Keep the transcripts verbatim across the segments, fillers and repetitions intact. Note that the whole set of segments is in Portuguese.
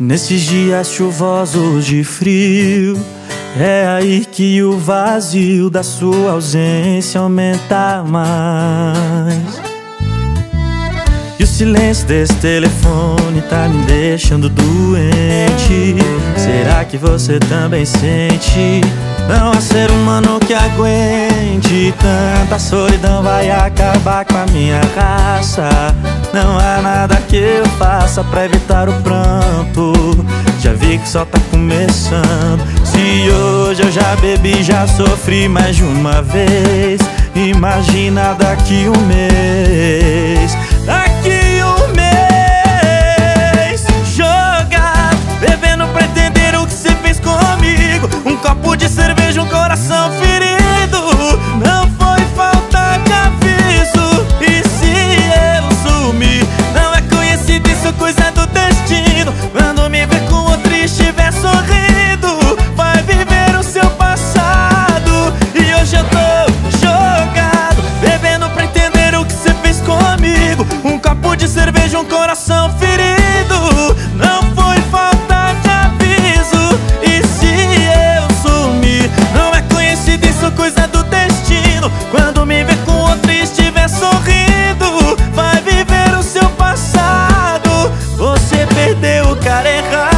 Nesses dias chuvosos de frio, é aí que o vazio da sua ausência aumenta mais. E o silêncio desse telefone tá me deixando doente. Será que você também sente? Não há ser humano que aguente tanta solidão, vai acabar com a minha raça. Não há nada que eu faça pra evitar o pranto. Já vi que só tá começando. Se hoje eu já bebi, já sofri mais de uma vez, imagina daqui um mês. Daqui um mês, jogado, bebendo pra entender o que você fez comigo. Um copo de cerveja, um coração ferido. Não foi falta de aviso. E se eu sumir, não é coincidência, coisa do destino. Quando me ver com outro e estiver sorrindo, vai viver o seu passado. E hoje eu tô jogado, bebendo pra entender o que você fez comigo. Um copo de cerveja, um coração ferido. Não foi falta de aviso. E se eu sumir, não é coincidência, coisa do destino. Quando me ver com outro e estiver sorrindo, vai viver o seu passado. Você perdeu o cara errado.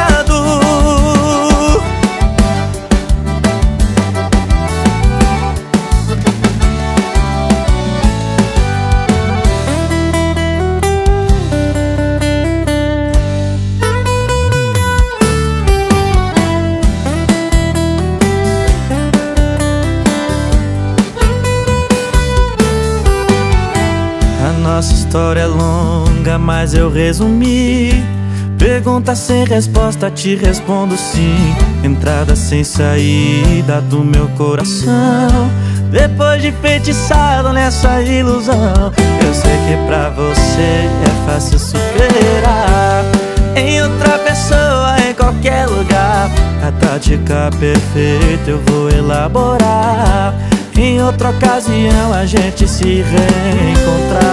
Nossa história é longa, mas eu resumi. Pergunta sem resposta, te respondo sim. Entrada sem saída do meu coração. Depois de feitiçado nessa ilusão, eu sei que pra você é fácil superar. Em outra pessoa, em qualquer lugar, a tática perfeita eu vou elaborar. Em outra ocasião a gente se reencontrar.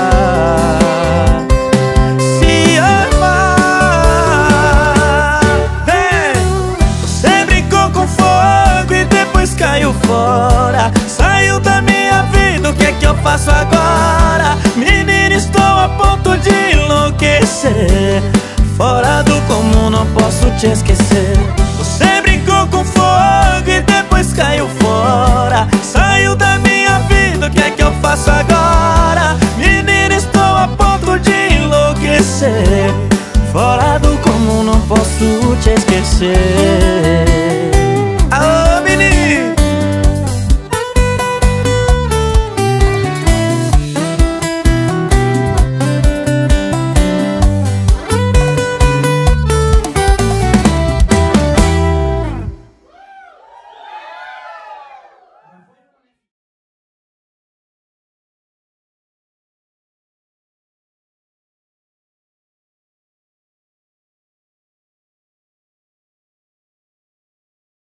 Se amar, vem. Você brincou com fogo e depois caiu fora. Saiu da minha vida, o que é que eu faço agora? Menina, estou a ponto de enlouquecer. Fora do comum, não posso te esquecer. Você brincou com fogo e depois caiu fora. Saiu da minha vida, o que é que eu faço agora? Menina, estou a ponto de enlouquecer. Fora do comum, não posso te esquecer.